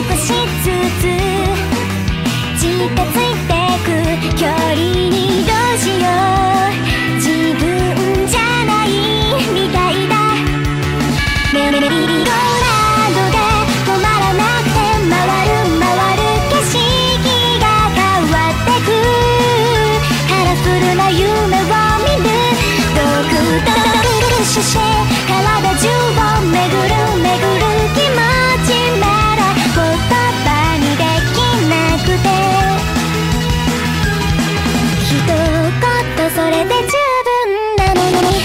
少しずつ近づいてく距離にどうしよう、自分じゃないみたいだ。メリーゴーランドが止まらなくて回る回る景色が変わってく、カラフルな夢を見る、ドクドクして体中を巡る巡る気持ちまだ言葉にできなくて、一言それで十分なのに、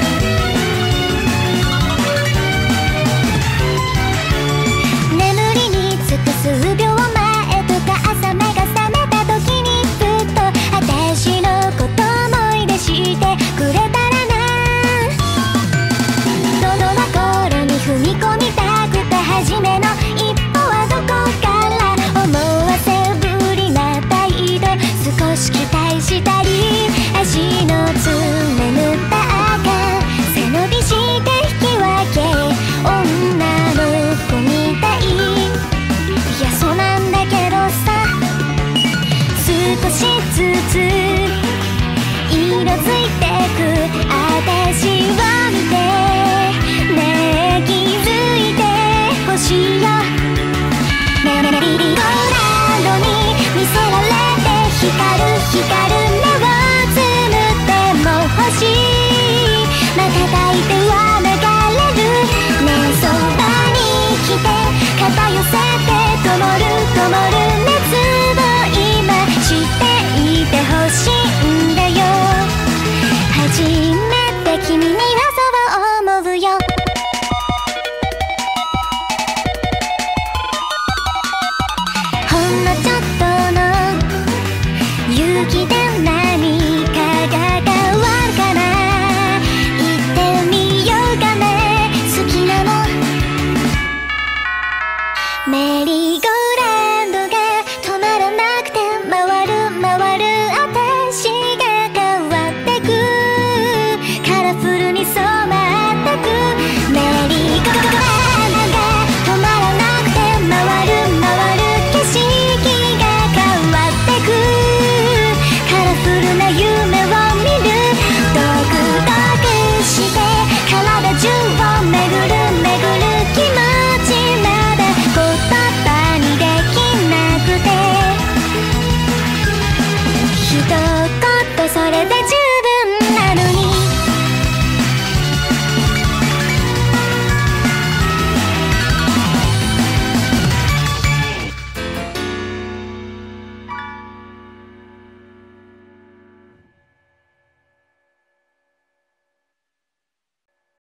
眠りにつく数秒前とか朝目が覚めた時にふっと私のこと思い出してくれたらな。どの頃に踏み込みたくて初めの一歩はどこから、思わせぶりな態度少し期待したり、足の爪塗った赤背伸びして引き分け、女の子みたい、いやそうなんだけどさ、少しずつ色づいてく私を見て、ねえ気づいてほしいよ。メリーゴーランドに見せられて光る光る目をつむっても欲しい、瞬いては流れるねえ、そばに来て肩寄せて灯る灯る熱を今していてほしいんだよ、初めて君にはそう思うよ。ほんのちょっとの勇気で何かが変わるかな、言ってみようかね、好きなのメリーゴーランド